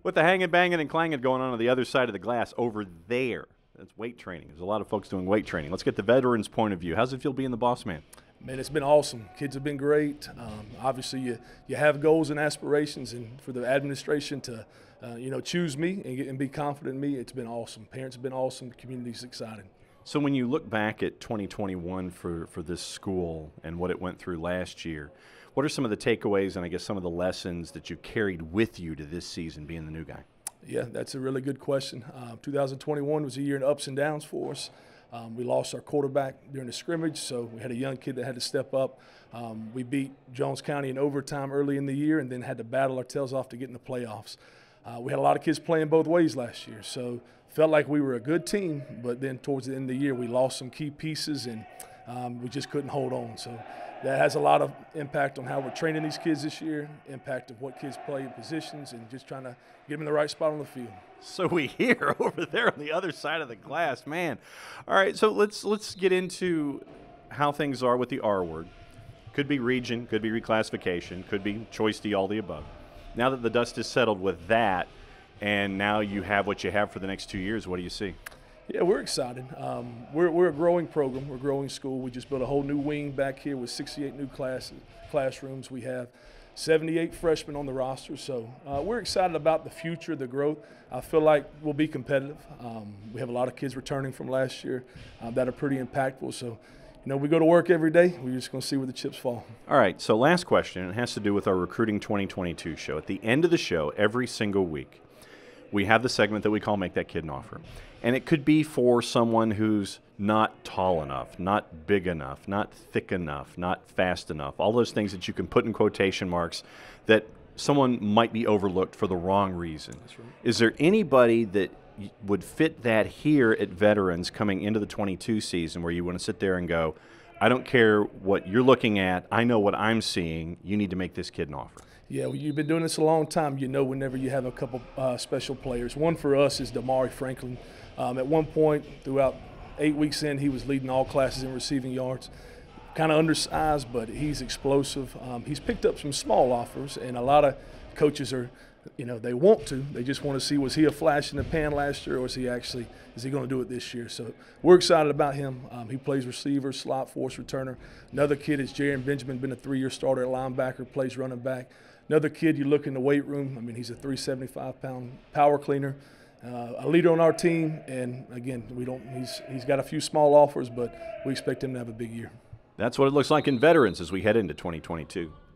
With the hanging, banging, and clanging going on the other side of the glass over there, that's weight training. There's a lot of folks doing weight training. Let's get the veterans' point of view. How's it feel being the boss man? Man, it's been awesome. Kids have been great. Obviously, you have goals and aspirations, and for the administration to choose me and be confident in me, it's been awesome. Parents have been awesome. The community's excited. So when you look back at 2021 for this school and what it went through last year, what are some of the takeaways and I guess some of the lessons that you carried with you to this season being the new guy? Yeah, that's a really good question. 2021 was a year in ups and downs for us. We lost our quarterback during the scrimmage, so we had a young kid that had to step up. We beat Jones County in overtime early in the year and then had to battle our tails off to get in the playoffs. We had a lot of kids playing both ways last year, so felt like we were a good team, but then towards the end of the year we lost some key pieces and we just couldn't hold on. So that has a lot of impact on how we're training these kids this year, impact of what kids play in positions, and just trying to get them in the right spot on the field. So we hear over there on the other side of the glass, man. All right, so let's get into how things are with the R word. Could be region, could be reclassification, could be choice D, all the above. Now that the dust is settled with that, and now you have what you have for the next 2 years, what do you see? Yeah, we're excited. We're a growing program. We're a growing school. We just built a whole new wing back here with 68 new classrooms. We have 78 freshmen on the roster. So we're excited about the future, the growth. I feel like we'll be competitive. We have a lot of kids returning from last year that are pretty impactful. So, we go to work every day. We're just going to see where the chips fall. All right, so last question. It has to do with our Recruiting 2022 show. At the end of the show, every single week, we have the segment that we call Make That Kid an Offer. And it could be for someone who's not tall enough, not big enough, not thick enough, not fast enough, all those things that you can put in quotation marks that someone might be overlooked for the wrong reason. That's right. Is there anybody that would fit that here at Veterans coming into the 22 season where you want to sit there and go, I don't care what you're looking at, I know what I'm seeing, you need to make this kid an offer? Yeah, well, you've been doing this a long time. Whenever you have a couple special players. One for us is Damari Franklin. At one point, throughout 8 weeks in, he was leading all classes in receiving yards. Kind of undersized, but he's explosive. He's picked up some small offers, and a lot of coaches are, they want to. They just want to see, was he a flash in the pan last year, or is he going to do it this year? So we're excited about him. He plays receiver, slot, force returner. Another kid is Jaron Benjamin, been a 3-year starter at linebacker, plays running back. Another kid, you look in the weight room, he's a 375-pound power cleaner, a leader on our team, and again, he's got a few small offers, but we expect him to have a big year. That's what it looks like in Veterans as we head into 2022.